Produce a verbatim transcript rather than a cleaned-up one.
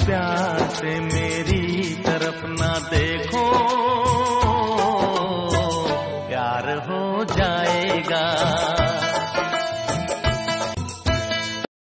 प्यार से मेरी तरफ ना देखो, प्यार हो जाएगा।